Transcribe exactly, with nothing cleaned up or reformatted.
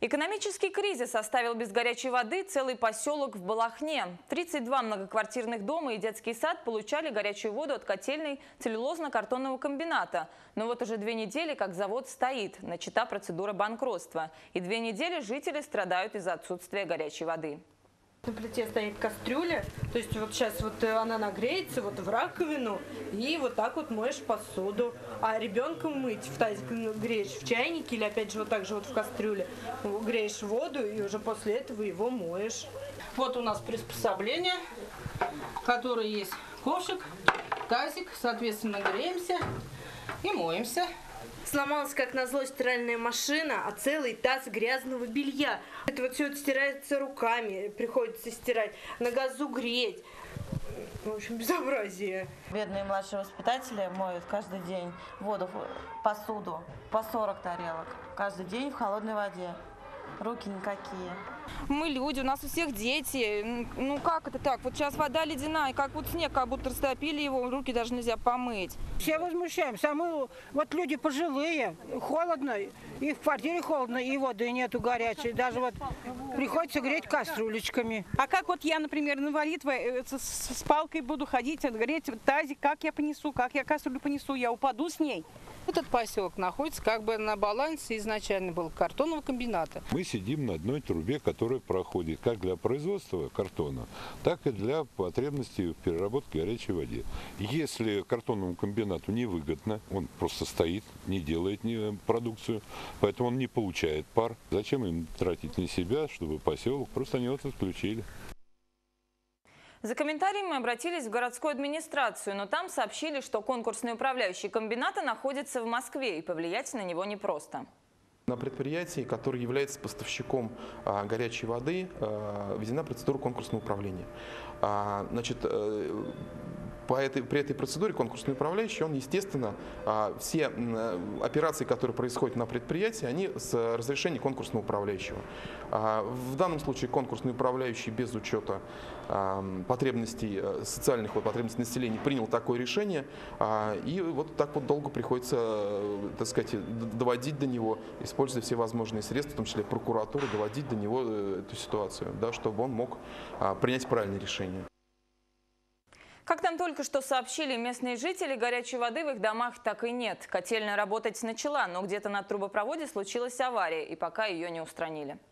Экономический кризис оставил без горячей воды целый поселок в Балахне. тридцать два многоквартирных дома и детский сад получали горячую воду от котельной целлюлозно-картонного комбината. Но вот уже две недели как завод стоит, начата процедура банкротства. И две недели жители страдают из-за отсутствия горячей воды. На плите стоит кастрюля, то есть вот сейчас вот она нагреется вот в раковину и вот так вот моешь посуду. А ребенком мыть в тазик греешь в чайнике или опять же вот так же вот в кастрюле греешь воду и уже после этого его моешь. Вот у нас приспособление, которое есть ковшик, тазик, соответственно греемся и моемся. Сломалась, как назло, стиральная машина, а целый таз грязного белья. Это вот все это стирается руками, приходится стирать, на газу греть. В общем, безобразие. Бедные младшие воспитатели моют каждый день воду, посуду по сорок тарелок. Каждый день в холодной воде. Руки никакие. Мы люди, у нас у всех дети. Ну как это так? Вот сейчас вода ледяная, как вот снег, как будто растопили его, руки даже нельзя помыть. Все возмущаемся, а мы вот люди пожилые, холодно, и в квартире холодно, и воды нету горячей. Даже вот приходится греть кастрюлечками. А как вот я, например, инвалид, с палкой буду ходить, греть тазик, как я понесу, как я кастрюлю понесу, я упаду с ней. Этот поселок находится как бы на балансе изначально был картонного комбината. Мы сидим на одной трубе, которая проходит как для производства картона, так и для потребностей в переработке горячей воды. Если картонному комбинату невыгодно, он просто стоит, не делает ни продукцию, поэтому он не получает пар. Зачем им тратить на себя, чтобы поселок, просто они вот отключили. За комментарием мы обратились в городскую администрацию, но там сообщили, что конкурсный управляющий комбината находится в Москве, и повлиять на него непросто. На предприятии, который является поставщиком а, горячей воды, а, введена процедура конкурсного управления. А, значит, а, По этой, при этой процедуре конкурсный управляющий, он, естественно, все операции, которые происходят на предприятии, они с разрешения конкурсного управляющего. В данном случае конкурсный управляющий без учета потребностей, социальных потребностей населения принял такое решение, и вот так вот долго приходится, так сказать, доводить до него, используя все возможные средства, в том числе прокуратуру, доводить до него эту ситуацию, да, чтобы он мог принять правильное решение. Как нам только что сообщили местные жители, горячей воды в их домах так и нет. Котельная работать начала, но где-то на трубопроводе случилась авария, и пока ее не устранили.